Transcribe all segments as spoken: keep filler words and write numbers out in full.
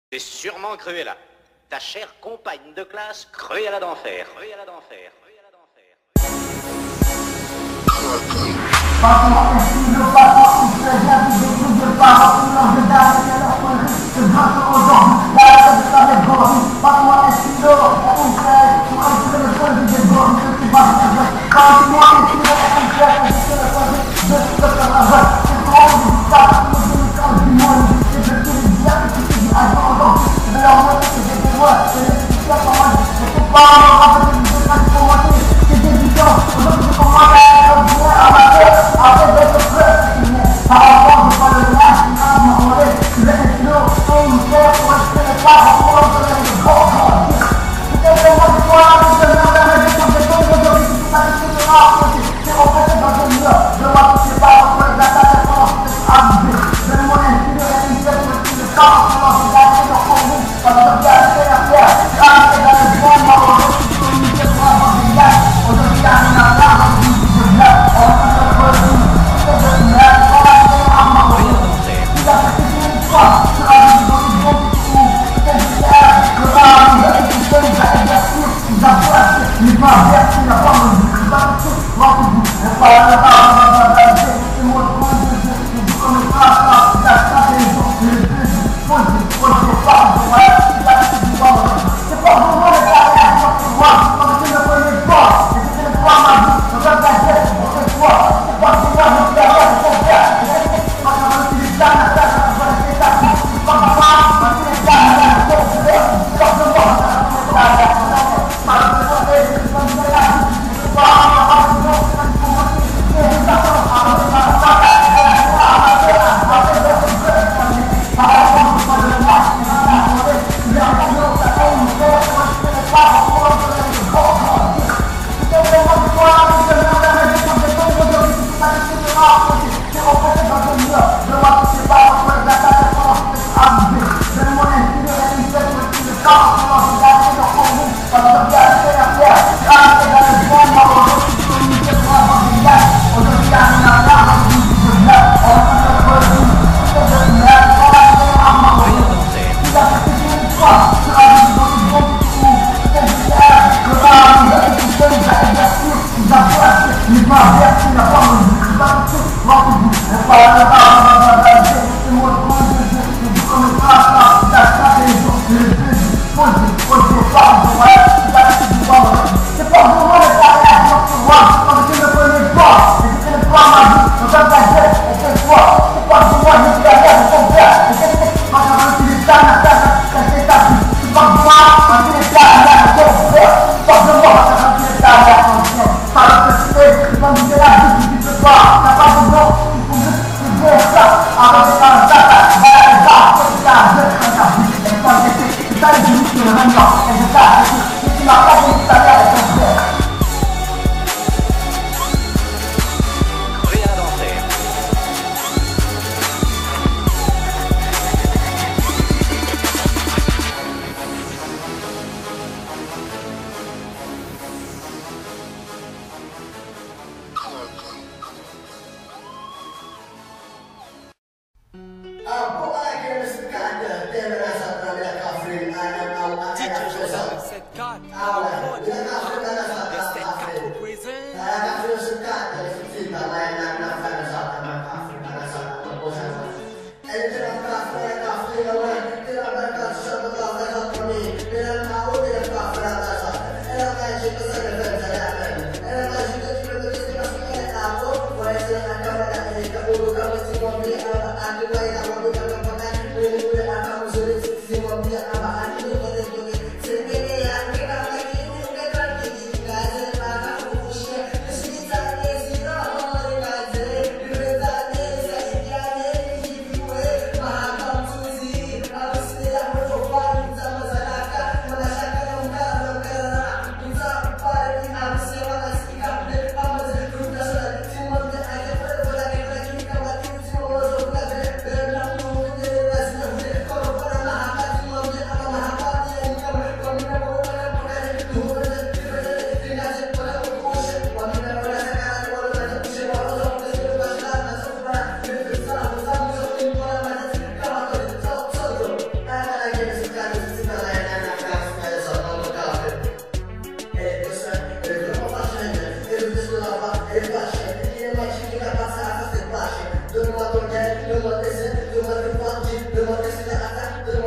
C'est sûrement Cruella, ta chère compagne de classe, Cruella d'enfer. Cruella d'enfer. Cruella d'enfer. Parfois estilo, parfois il se jette des coups de parole, tout l'ange d'âge et leur projet, que grâce aux hommes, la tête de sa dégorie. Parfois estilo, on crée, pour entrer le point de dégorie, que tu vas faire. Parfois estilo, on crée, que tu le projet, de se faire la voix. C'est trop difficile, nous nous quand du monde, et je te le dis, que tu te dis à l'ordre, de leur montrer que j'ai des voix, que les petits à moi, je ne peux pas me rappeler de ce que pour moi, c'est débutant, aujourd'hui je commence à être bien à ma tête. Après d'être prêt, par rapport de pas le lâche, à m'envoler, le ethno, et une terre pour rester les parents, pour leur donner le grand grand. C'était vraiment du poids, avec de l'ordre, avec des choses de temps, de risque, de la vie de l'art, c'est reflété dans le mur, je vois que c'est pas pour les attaques, pour leur faire abuser. Je ne m'en inscris de réalité, pour le corps, pour leur regarder leur conduite, parce que j'ai arrêté la pierre, j'ai arrêté dans le bien, moi, aujourd'hui, je suis unité pour avoir des gars, aujourd'hui, j'ai arrêté la pierre, aujourd'hui, je suis là, on va faire le produit.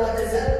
la désert.